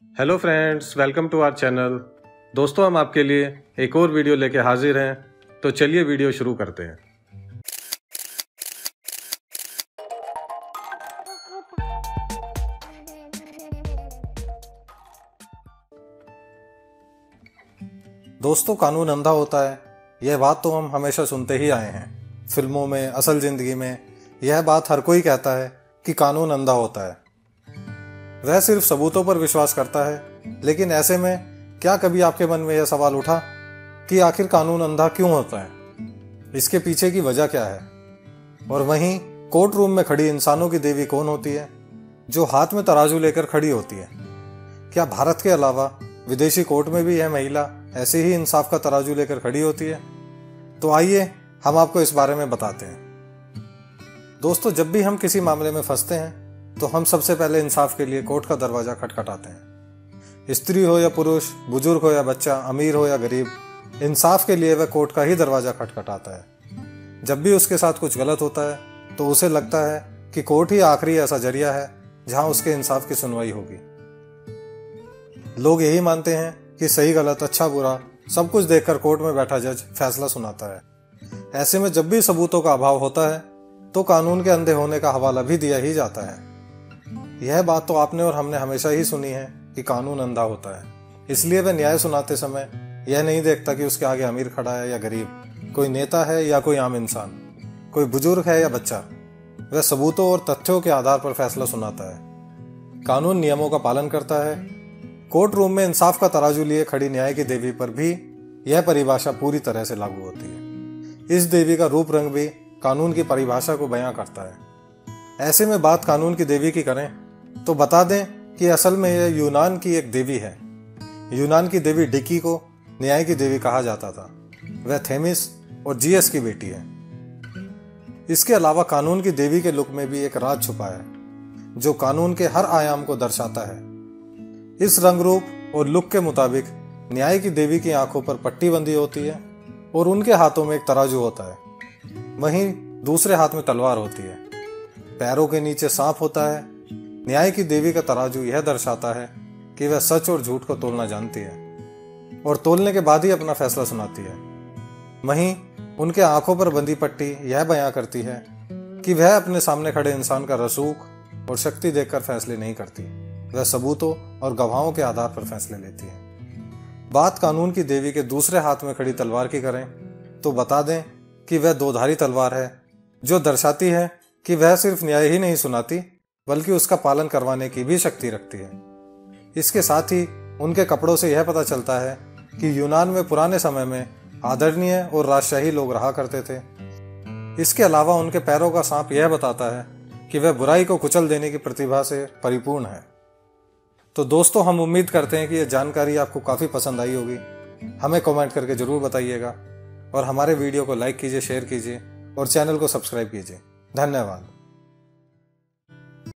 Hello friends, welcome to our channel. दोस्तों, हम आपके लिए एक और वीडियो लेके हाजिर हैं, तो चलिए वीडियो शुरू करते हैं। दोस्तों, कानून अंधा होता है, यह बात तो हम हमेशा सुनते ही आए हैं। फिल्मों में, असल जिंदगी में यह बात हर कोई कहता है कि कानून अंधा होता है। वह सिर्फ सबूतों पर विश्वास करता है। लेकिन ऐसे में क्या कभी आपके मन में यह सवाल उठा कि आखिर कानून अंधा क्यों होता है? इसके पीछे की वजह क्या है? और वहीं कोर्ट रूम में खड़ी इंसानों की देवी कौन होती है, जो हाथ में तराजू लेकर खड़ी होती है? क्या भारत के अलावा विदेशी कोर्ट में भी यह महिला ऐसे ही इंसाफ का तराजू लेकर खड़ी होती है? तो आइए हम आपको इस बारे में बताते हैं। दोस्तों, जब भी हम किसी मामले में फंसते हैं तो हम सबसे पहले इंसाफ के लिए कोर्ट का दरवाजा खटखटाते हैं। स्त्री हो या पुरुष, बुजुर्ग हो या बच्चा, अमीर हो या गरीब, इंसाफ के लिए वह कोर्ट का ही दरवाजा खटखटाता है। जब भी उसके साथ कुछ गलत होता है तो उसे लगता है कि कोर्ट ही आखिरी ऐसा जरिया है जहां उसके इंसाफ की सुनवाई होगी। लोग यही मानते हैं कि सही गलत, अच्छा बुरा सब कुछ देखकर कोर्ट में बैठा जज फैसला सुनाता है। ऐसे में जब भी सबूतों का अभाव होता है तो कानून के अंधे होने का हवाला भी दिया ही जाता है। यह बात तो आपने और हमने हमेशा ही सुनी है कि कानून अंधा होता है। इसलिए वह न्याय सुनाते समय यह नहीं देखता कि उसके आगे अमीर खड़ा है या गरीब, कोई नेता है या कोई आम इंसान, कोई बुजुर्ग है या बच्चा। वह सबूतों और तथ्यों के आधार पर फैसला सुनाता है। कानून नियमों का पालन करता है। कोर्ट रूम में इंसाफ का तराजू लिए खड़ी न्याय की देवी पर भी यह परिभाषा पूरी तरह से लागू होती है। इस देवी का रूप रंग भी कानून की परिभाषा को बयां करता है। ऐसे में बात कानून की देवी की करें तो बता दें कि असल में यह यूनान की एक देवी है। यूनान की देवी डिकी को न्याय की देवी कहा जाता था। वह थेमिस और जीएस की बेटी है। इसके अलावा कानून की देवी के लुक में भी एक राज छुपा है, जो कानून के हर आयाम को दर्शाता है। इस रंग रूप और लुक के मुताबिक न्याय की देवी की आंखों पर पट्टी बंधी होती है और उनके हाथों में एक तराजू होता है। वहीं दूसरे हाथ में तलवार होती है। पैरों के नीचे सांप होता है। न्याय की देवी का तराजू यह दर्शाता है कि वह सच और झूठ को तोलना जानती है और तोलने के बाद ही अपना फैसला सुनाती है। वहीं उनके आंखों पर बंधी पट्टी यह बयां करती है कि वह अपने सामने खड़े इंसान का रसूख और शक्ति देखकर फैसले नहीं करती। वह सबूतों और गवाहों के आधार पर फैसले लेती है। बात कानून की देवी के दूसरे हाथ में खड़ी तलवार की करें तो बता दें कि वह दोधारी तलवार है, जो दर्शाती है कि वह सिर्फ न्याय ही नहीं सुनाती बल्कि उसका पालन करवाने की भी शक्ति रखती है। इसके साथ ही उनके कपड़ों से यह पता चलता है कि यूनान में पुराने समय में आदरणीय और राजशाही लोग रहा करते थे। इसके अलावा उनके पैरों का सांप यह बताता है कि वह बुराई को कुचल देने की प्रतिभा से परिपूर्ण है। तो दोस्तों, हम उम्मीद करते हैं कि यह जानकारी आपको काफ़ी पसंद आई होगी। हमें कमेंट करके ज़रूर बताइएगा और हमारे वीडियो को लाइक कीजिए, शेयर कीजिए और चैनल को सब्सक्राइब कीजिए। धन्यवाद।